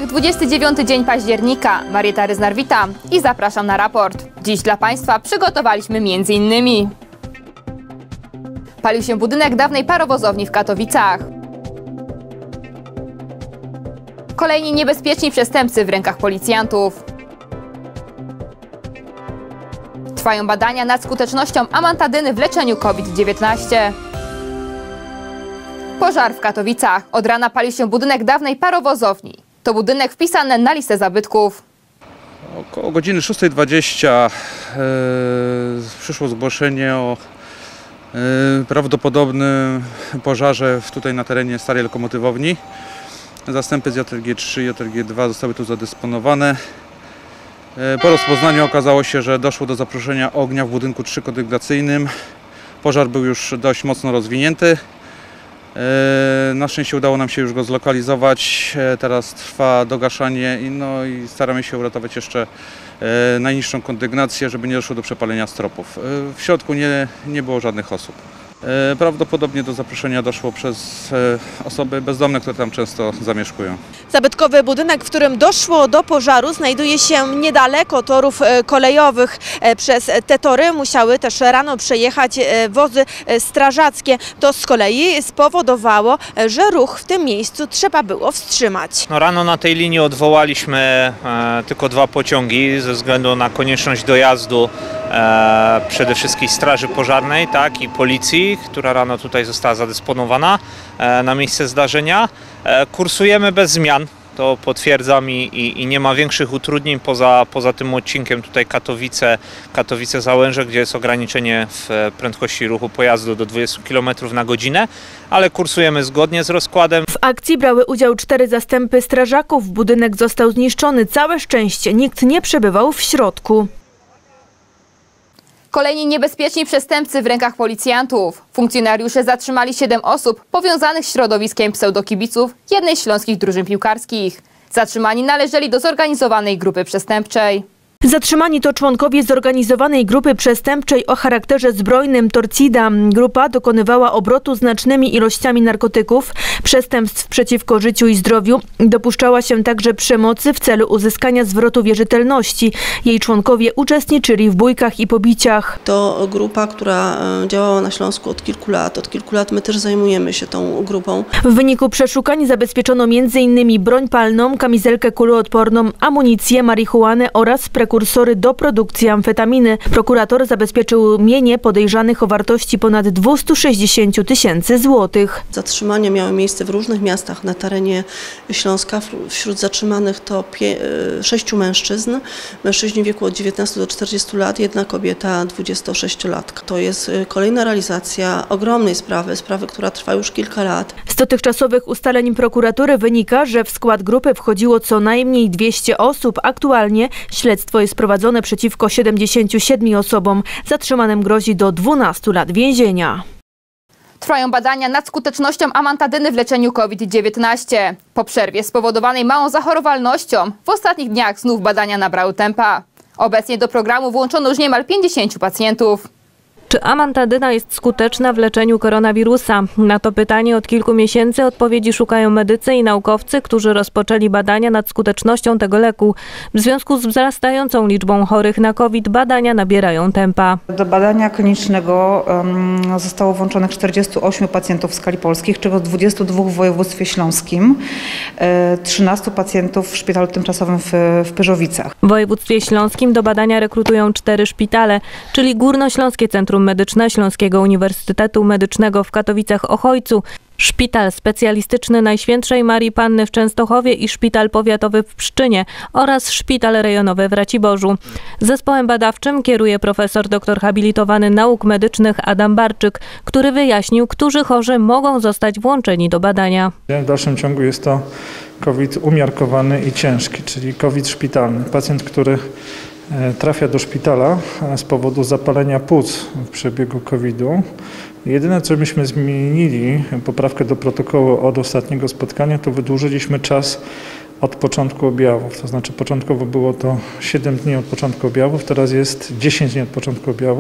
29 dzień października. Marieta Ryznar, witam i zapraszam na raport. Dziś dla Państwa przygotowaliśmy m.in. Palił się budynek dawnej parowozowni w Katowicach. Kolejni niebezpieczni przestępcy w rękach policjantów. Trwają badania nad skutecznością amantadyny w leczeniu COVID-19. Pożar w Katowicach. Od rana pali się budynek dawnej parowozowni. To budynek wpisany na listę zabytków. Około godziny 6:20 przyszło zgłoszenie o prawdopodobnym pożarze tutaj na terenie starej lokomotywowni. Zastępy z JLG3 i JLG2 zostały tu zadysponowane. Po rozpoznaniu okazało się, że doszło do zaproszenia ognia w budynku 3-kondygnacyjnym. Pożar był już dość mocno rozwinięty. Na szczęście udało nam się już go zlokalizować. Teraz trwa dogaszanie i staramy się uratować jeszcze najniższą kondygnację, żeby nie doszło do przepalenia stropów. W środku nie było żadnych osób. Prawdopodobnie do zaproszenia doszło przez osoby bezdomne, które tam często zamieszkują. Zabytkowy budynek, w którym doszło do pożaru, znajduje się niedaleko torów kolejowych. Przez te tory musiały też rano przejechać wozy strażackie. To z kolei spowodowało, że ruch w tym miejscu trzeba było wstrzymać. Rano na tej linii odwołaliśmy tylko 2 pociągi ze względu na konieczność dojazdu przede wszystkim straży pożarnej, i policji, która rano tutaj została zadysponowana na miejsce zdarzenia. Kursujemy bez zmian, to potwierdzam i nie ma większych utrudnień poza tym odcinkiem tutaj Katowice-Załęże, gdzie jest ograniczenie w prędkości ruchu pojazdu do 20 km na godzinę, ale kursujemy zgodnie z rozkładem. W akcji brały udział 4 zastępy strażaków. Budynek został zniszczony. Całe szczęście nikt nie przebywał w środku. Kolejni niebezpieczni przestępcy w rękach policjantów. Funkcjonariusze zatrzymali 7 osób powiązanych z środowiskiem pseudokibiców jednej z śląskich drużyn piłkarskich. Zatrzymani należeli do zorganizowanej grupy przestępczej. Zatrzymani to członkowie zorganizowanej grupy przestępczej o charakterze zbrojnym Torcida. Grupa dokonywała obrotu znacznymi ilościami narkotyków, przestępstw przeciwko życiu i zdrowiu. Dopuszczała się także przemocy w celu uzyskania zwrotu wierzytelności. Jej członkowie uczestniczyli w bójkach i pobiciach. To grupa, która działała na Śląsku od kilku lat. Od kilku lat my też zajmujemy się tą grupą. W wyniku przeszukań zabezpieczono m.in. broń palną, kamizelkę kuloodporną, amunicję, marihuanę oraz prekursory do produkcji amfetaminy. Prokurator zabezpieczył mienie podejrzanych o wartości ponad 260 000 złotych. Zatrzymania miały miejsce w różnych miastach na terenie Śląska. Wśród zatrzymanych to 6 mężczyzn. Mężczyźni w wieku od 19 do 40 lat, 1 kobieta 26-latka. To jest kolejna realizacja ogromnej sprawy, która trwa już kilka lat. Z dotychczasowych ustaleń prokuratury wynika, że w skład grupy wchodziło co najmniej 200 osób. Aktualnie śledztwo jest prowadzone przeciwko 77 osobom. Zatrzymanym grozi do 12 lat więzienia. Trwają badania nad skutecznością amantadyny w leczeniu COVID-19. Po przerwie spowodowanej małą zachorowalnością w ostatnich dniach znów badania nabrały tempa. Obecnie do programu włączono już niemal 50 pacjentów. Czy amantadyna jest skuteczna w leczeniu koronawirusa? Na to pytanie od kilku miesięcy odpowiedzi szukają medycy i naukowcy, którzy rozpoczęli badania nad skutecznością tego leku. W związku z wzrastającą liczbą chorych na COVID badania nabierają tempa. Do badania klinicznego zostało włączonych 48 pacjentów w skali polskich, czego 22 w województwie śląskim, 13 pacjentów w szpitalu tymczasowym w Pyrzowicach. W województwie śląskim do badania rekrutują 4 szpitale, czyli Górnośląskie Centrum Medyczne Śląskiego Uniwersytetu Medycznego w Katowicach-Ochojcu, Szpital Specjalistyczny Najświętszej Marii Panny w Częstochowie i Szpital Powiatowy w Pszczynie oraz Szpital Rejonowy w Raciborzu. Zespołem badawczym kieruje profesor doktor habilitowany nauk medycznych Adam Barczyk, który wyjaśnił, którzy chorzy mogą zostać włączeni do badania. W dalszym ciągu jest to COVID umiarkowany i ciężki, czyli COVID szpitalny. Pacjent, który trafia do szpitala z powodu zapalenia płuc w przebiegu COVID-u. Jedyne, co myśmy zmienili, poprawkę do protokołu od ostatniego spotkania, to wydłużyliśmy czas od początku objawów. To znaczy początkowo było to 7 dni od początku objawów, teraz jest 10 dni od początku objawów.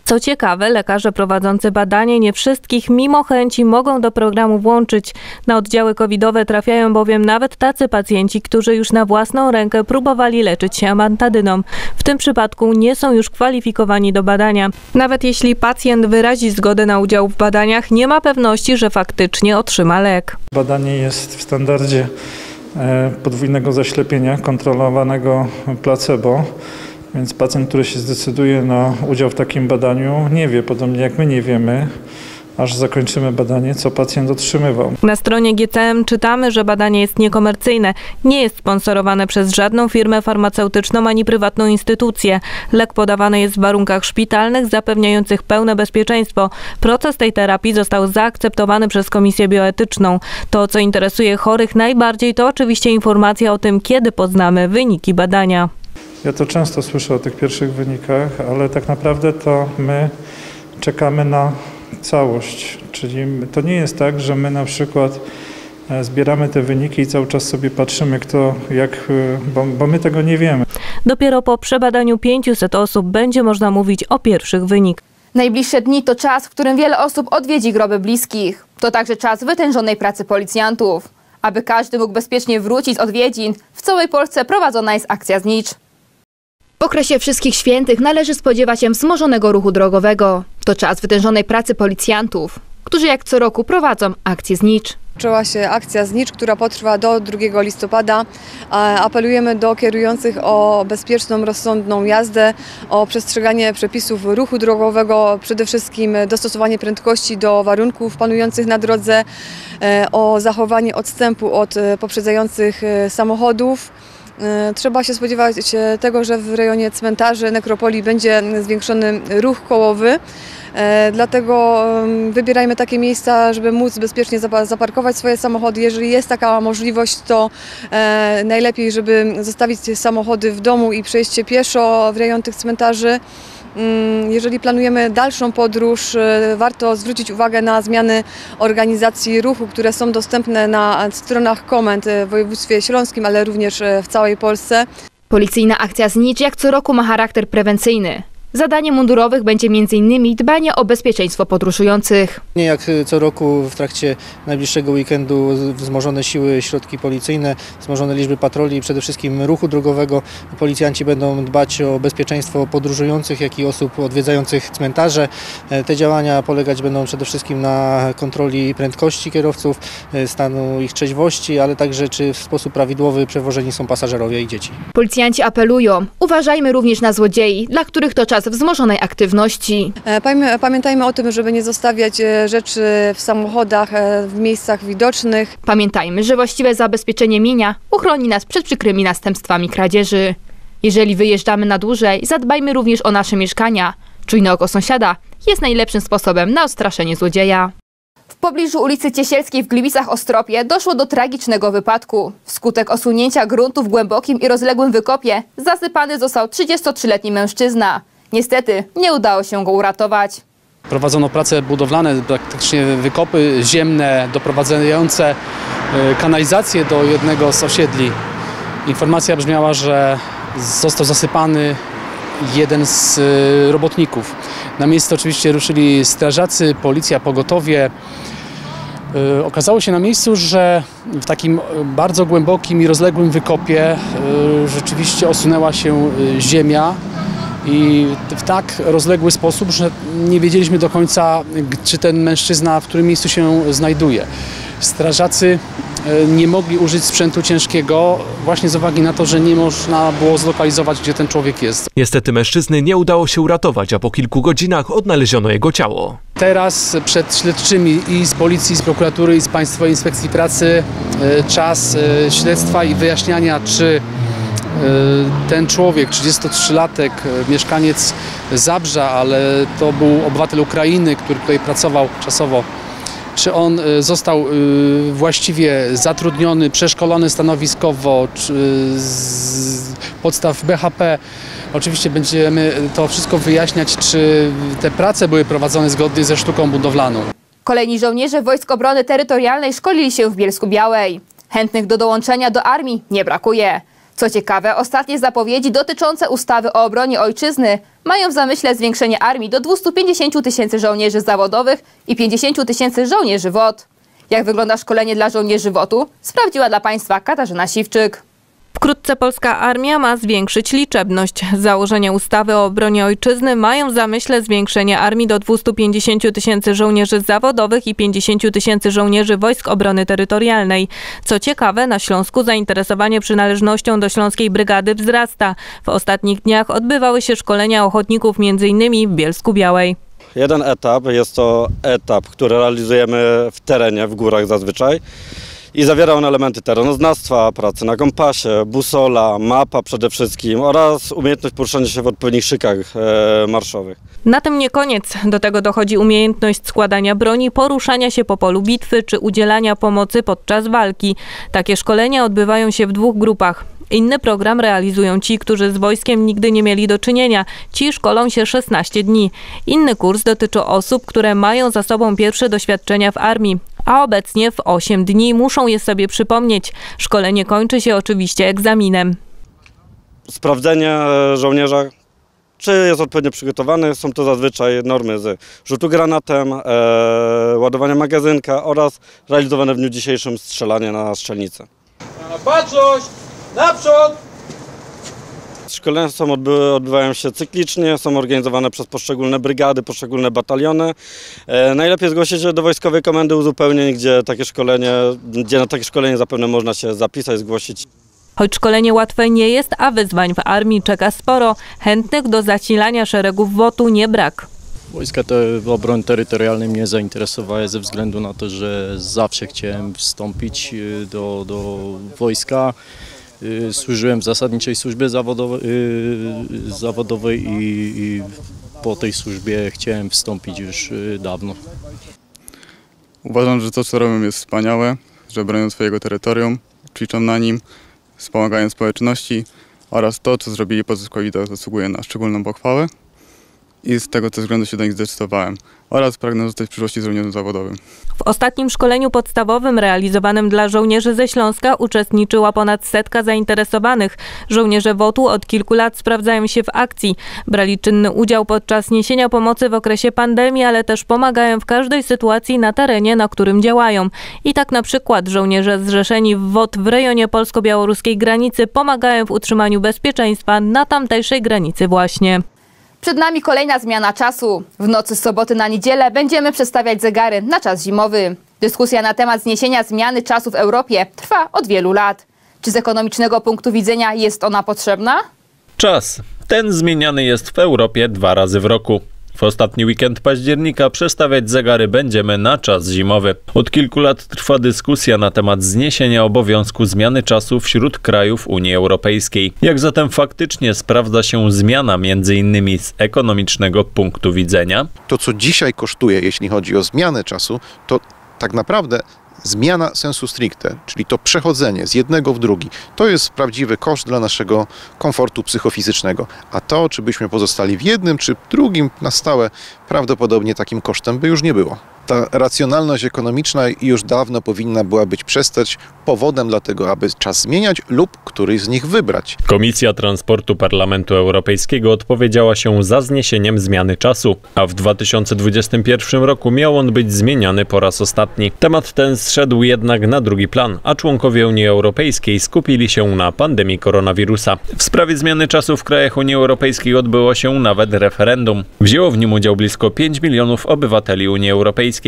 Co ciekawe, lekarze prowadzący badanie nie wszystkich mimo chęci mogą do programu włączyć. Na oddziały covidowe trafiają bowiem nawet tacy pacjenci, którzy już na własną rękę próbowali leczyć się amantadyną. W tym przypadku nie są już kwalifikowani do badania. Nawet jeśli pacjent wyrazi zgodę na udział w badaniach, nie ma pewności, że faktycznie otrzyma lek. Badanie jest w standardzie podwójnego zaślepienia kontrolowanego placebo. Więc pacjent, który się zdecyduje na udział w takim badaniu, nie wie, podobnie jak my nie wiemy, aż zakończymy badanie, co pacjent otrzymywał. Na stronie GCM czytamy, że badanie jest niekomercyjne, nie jest sponsorowane przez żadną firmę farmaceutyczną ani prywatną instytucję. Lek podawany jest w warunkach szpitalnych, zapewniających pełne bezpieczeństwo. Proces tej terapii został zaakceptowany przez Komisję Bioetyczną. To, co interesuje chorych najbardziej, to oczywiście informacja o tym, kiedy poznamy wyniki badania. Ja to często słyszę o tych pierwszych wynikach, ale tak naprawdę to my czekamy na całość. Czyli to nie jest tak, że my na przykład zbieramy te wyniki i cały czas sobie patrzymy, kto jak, bo my tego nie wiemy. Dopiero po przebadaniu 500 osób będzie można mówić o pierwszych wynikach. Najbliższe dni to czas, w którym wiele osób odwiedzi groby bliskich. To także czas wytężonej pracy policjantów. Aby każdy mógł bezpiecznie wrócić z odwiedzin, w całej Polsce prowadzona jest akcja Znicz. W okresie Wszystkich Świętych należy spodziewać się wzmożonego ruchu drogowego. To czas wytężonej pracy policjantów, którzy jak co roku prowadzą akcję Znicz. Zaczęła się akcja Znicz, która potrwa do 2 listopada. Apelujemy do kierujących o bezpieczną, rozsądną jazdę, o przestrzeganie przepisów ruchu drogowego, przede wszystkim dostosowanie prędkości do warunków panujących na drodze, o zachowanie odstępu od poprzedzających samochodów. Trzeba się spodziewać tego, że w rejonie cmentarzy, nekropolii będzie zwiększony ruch kołowy. Dlatego wybierajmy takie miejsca, żeby móc bezpiecznie zaparkować swoje samochody. Jeżeli jest taka możliwość, to najlepiej, żeby zostawić samochody w domu i przejść się pieszo w rejon tych cmentarzy. Jeżeli planujemy dalszą podróż, warto zwrócić uwagę na zmiany organizacji ruchu, które są dostępne na stronach komend w województwie śląskim, ale również w całej Polsce. Policyjna akcja Znicz jak co roku ma charakter prewencyjny. Zadaniem mundurowych będzie m.in. dbanie o bezpieczeństwo podróżujących. Nie jak co roku w trakcie najbliższego weekendu wzmożone siły, środki policyjne, wzmożone liczby patroli i przede wszystkim ruchu drogowego. Policjanci będą dbać o bezpieczeństwo podróżujących, jak i osób odwiedzających cmentarze. Te działania polegać będą przede wszystkim na kontroli prędkości kierowców, stanu ich trzeźwości, ale także czy w sposób prawidłowy przewożeni są pasażerowie i dzieci. Policjanci apelują, uważajmy również na złodziei, dla których to czas wzmożonej aktywności. Pamiętajmy o tym, żeby nie zostawiać rzeczy w samochodach, w miejscach widocznych. Pamiętajmy, że właściwe zabezpieczenie mienia uchroni nas przed przykrymi następstwami kradzieży. Jeżeli wyjeżdżamy na dłużej, zadbajmy również o nasze mieszkania. Czujne oko sąsiada jest najlepszym sposobem na odstraszenie złodzieja. W pobliżu ulicy Ciesielskiej w Gliwicach-Ostropie doszło do tragicznego wypadku. Wskutek osunięcia gruntu w głębokim i rozległym wykopie zasypany został 33-letni mężczyzna. Niestety nie udało się go uratować. Prowadzono prace budowlane, praktycznie wykopy ziemne doprowadzające kanalizację do jednego z osiedli. Informacja brzmiała, że został zasypany jeden z robotników. Na miejsce oczywiście ruszyli strażacy, policja, pogotowie. Okazało się na miejscu, że w takim bardzo głębokim i rozległym wykopie rzeczywiście osunęła się ziemia i w tak rozległy sposób, że nie wiedzieliśmy do końca, czy ten mężczyzna w którym miejscu się znajduje. Strażacy nie mogli użyć sprzętu ciężkiego właśnie z uwagi na to, że nie można było zlokalizować, gdzie ten człowiek jest. Niestety mężczyzny nie udało się uratować, a po kilku godzinach odnaleziono jego ciało. Teraz przed śledczymi i z policji, i z prokuratury, i z Państwowej Inspekcji Pracy czas śledztwa i wyjaśniania, czy ten człowiek, 33-latek, mieszkaniec Zabrza, ale to był obywatel Ukrainy, który tutaj pracował czasowo, czy on został właściwie zatrudniony, przeszkolony stanowiskowo, z podstaw BHP. Oczywiście będziemy to wszystko wyjaśniać, czy te prace były prowadzone zgodnie ze sztuką budowlaną. Kolejni żołnierze Wojsk Obrony Terytorialnej szkolili się w Bielsku-Białej. Chętnych do dołączenia do armii nie brakuje. Co ciekawe, ostatnie zapowiedzi dotyczące ustawy o obronie ojczyzny mają w zamyśle zwiększenie armii do 250 000 żołnierzy zawodowych i 50 000 żołnierzy WOT. Jak wygląda szkolenie dla żołnierzy WOT-u, sprawdziła dla Państwa Katarzyna Siwczyk. Wkrótce polska armia ma zwiększyć liczebność. Założenia ustawy o obronie ojczyzny mają w zamyśle zwiększenie armii do 250 000 żołnierzy zawodowych i 50 000 żołnierzy Wojsk Obrony Terytorialnej. Co ciekawe, na Śląsku zainteresowanie przynależnością do Śląskiej Brygady wzrasta. W ostatnich dniach odbywały się szkolenia ochotników m.in. w Bielsku-Białej. Jeden etap jest to etap, który realizujemy w terenie, w górach zazwyczaj. I zawiera on elementy teronoznawstwa, pracy na kompasie, busola, mapa przede wszystkim oraz umiejętność poruszania się w odpowiednich szykach marszowych. Na tym nie koniec. Do tego dochodzi umiejętność składania broni, poruszania się po polu bitwy czy udzielania pomocy podczas walki. Takie szkolenia odbywają się w 2 grupach. Inny program realizują ci, którzy z wojskiem nigdy nie mieli do czynienia. Ci szkolą się 16 dni. Inny kurs dotyczy osób, które mają za sobą pierwsze doświadczenia w armii, a obecnie w 8 dni muszą je sobie przypomnieć. Szkolenie kończy się oczywiście egzaminem. Sprawdzenie żołnierza, czy jest odpowiednio przygotowany. Są to zazwyczaj normy z rzutu granatem, ładowania magazynka oraz realizowane w dniu dzisiejszym strzelanie na strzelnicę. Na baczność! Naprzód! Szkolenia odbywają się cyklicznie, są organizowane przez poszczególne brygady, poszczególne bataliony. Najlepiej zgłosić się do Wojskowej Komendy Uzupełnień, gdzie na takie szkolenie zapewne można się zapisać, zgłosić. Choć szkolenie łatwe nie jest, a wyzwań w armii czeka sporo, chętnych do zasilania szeregów WOT-u nie brak. Wojska Obrony Terytorialnej mnie zainteresowały ze względu na to, że zawsze chciałem wstąpić do wojska. Służyłem w zasadniczej służbie zawodowej i po tej służbie chciałem wstąpić już dawno. Uważam, że to, co robią, jest wspaniałe, że bronią swojego terytorium, ćwiczą na nim, wspomagają społeczności oraz to, co zrobili podczas COVID-u, zasługuje na szczególną pochwałę i z tego względu się do nich zdecydowałem oraz pragnę zostać w przyszłości żołnierzem zawodowym. W ostatnim szkoleniu podstawowym realizowanym dla żołnierzy ze Śląska uczestniczyła ponad 100 zainteresowanych. Żołnierze WOT-u od kilku lat sprawdzają się w akcji. Brali czynny udział podczas niesienia pomocy w okresie pandemii, ale też pomagają w każdej sytuacji na terenie, na którym działają. I tak na przykład żołnierze zrzeszeni w WOT w rejonie polsko-białoruskiej granicy pomagają w utrzymaniu bezpieczeństwa na tamtejszej granicy właśnie. Przed nami kolejna zmiana czasu. W nocy z soboty na niedzielę będziemy przestawiać zegary na czas zimowy. Dyskusja na temat zniesienia zmiany czasu w Europie trwa od wielu lat. Czy z ekonomicznego punktu widzenia jest ona potrzebna? Czas. Ten zmieniany jest w Europie 2 razy w roku. W ostatni weekend października przestawiać zegary będziemy na czas zimowy. Od kilku lat trwa dyskusja na temat zniesienia obowiązku zmiany czasu wśród krajów Unii Europejskiej. Jak zatem faktycznie sprawdza się zmiana m.in. z ekonomicznego punktu widzenia? To, co dzisiaj kosztuje, jeśli chodzi o zmianę czasu, to tak naprawdę zmiana sensu stricte, czyli to przechodzenie z jednego w drugi, to jest prawdziwy koszt dla naszego komfortu psychofizycznego. A to, czy byśmy pozostali w jednym czy drugim na stałe, prawdopodobnie takim kosztem by już nie było. Ta racjonalność ekonomiczna już dawno powinna była być przestać powodem dla tego, aby czas zmieniać lub któryś z nich wybrać. Komisja Transportu Parlamentu Europejskiego odpowiedziała się za zniesieniem zmiany czasu, a w 2021 roku miał on być zmieniany po raz ostatni. Temat ten zszedł jednak na drugi plan, a członkowie Unii Europejskiej skupili się na pandemii koronawirusa. W sprawie zmiany czasu w krajach Unii Europejskiej odbyło się nawet referendum. Wzięło w nim udział blisko 5 milionów obywateli Unii Europejskiej.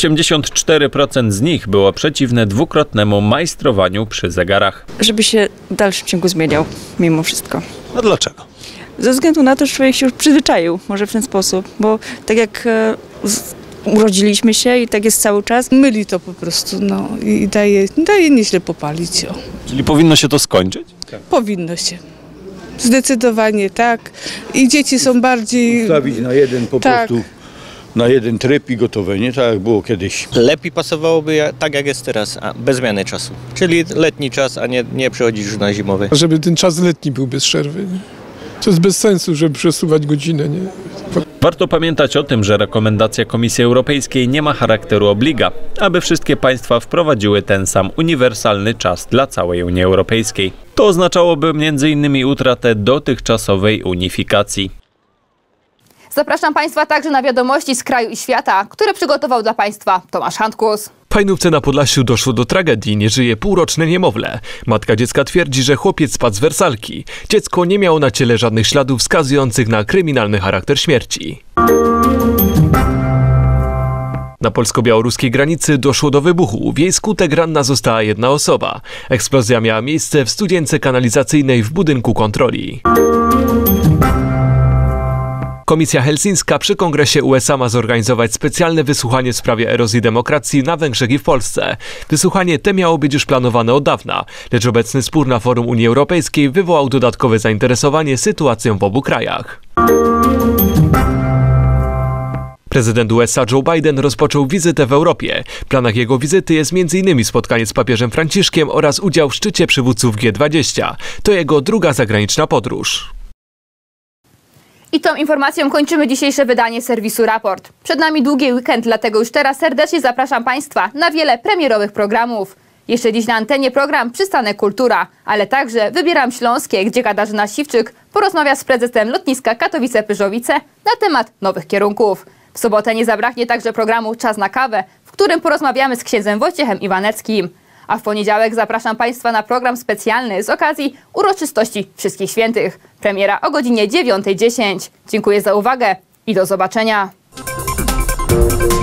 84% z nich było przeciwne dwukrotnemu majstrowaniu przy zegarach. Żeby się w dalszym ciągu zmieniał, mimo wszystko. A dlaczego? Ze względu na to, że człowiek się już przyzwyczaił, może w ten sposób, bo tak jak urodziliśmy się i tak jest cały czas. Myli to po prostu, no i daje nieźle popalić. O. Czyli powinno się to skończyć? Tak. Powinno się. Zdecydowanie tak. I dzieci są bardziej... Ustawić na jeden po prostu, na jeden tryb i gotowe, nie tak jak było kiedyś. Lepiej pasowałoby tak jak jest teraz, bez zmiany czasu. Czyli letni czas, a nie przechodzić już na zimowy. Żeby ten czas letni był bez przerwy. Nie? To jest bez sensu, żeby przesuwać godzinę. Nie? Warto pamiętać o tym, że rekomendacja Komisji Europejskiej nie ma charakteru obliga, aby wszystkie państwa wprowadziły ten sam uniwersalny czas dla całej Unii Europejskiej. To oznaczałoby m.in. utratę dotychczasowej unifikacji. Zapraszam Państwa także na wiadomości z kraju i świata, które przygotował dla Państwa Tomasz Handkus. W Fajnówce na Podlasiu doszło do tragedii. Nie żyje półroczne niemowlę. Matka dziecka twierdzi, że chłopiec spadł z wersalki. Dziecko nie miało na ciele żadnych śladów wskazujących na kryminalny charakter śmierci. Na polsko-białoruskiej granicy doszło do wybuchu. W jej skutek ranna została jedna osoba. Eksplozja miała miejsce w studience kanalizacyjnej w budynku kontroli. Komisja helsińska przy Kongresie USA ma zorganizować specjalne wysłuchanie w sprawie erozji demokracji na Węgrzech i w Polsce. Wysłuchanie te miało być już planowane od dawna, lecz obecny spór na forum Unii Europejskiej wywołał dodatkowe zainteresowanie sytuacją w obu krajach. Prezydent USA Joe Biden rozpoczął wizytę w Europie. W planach jego wizyty jest m.in. spotkanie z papieżem Franciszkiem oraz udział w szczycie przywódców G20. To jego druga zagraniczna podróż. I tą informacją kończymy dzisiejsze wydanie serwisu Raport. Przed nami długi weekend, dlatego już teraz serdecznie zapraszam Państwa na wiele premierowych programów. Jeszcze dziś na antenie program Przystanek Kultura, ale także Wybieram Śląskie, gdzie Katarzyna Siwczyk porozmawia z prezesem lotniska Katowice-Pyrzowice na temat nowych kierunków. W sobotę nie zabraknie także programu Czas na kawę, w którym porozmawiamy z księdzem Wojciechem Iwaneckim. A w poniedziałek zapraszam Państwa na program specjalny z okazji uroczystości Wszystkich Świętych. Premiera o godzinie 9:10. Dziękuję za uwagę i do zobaczenia.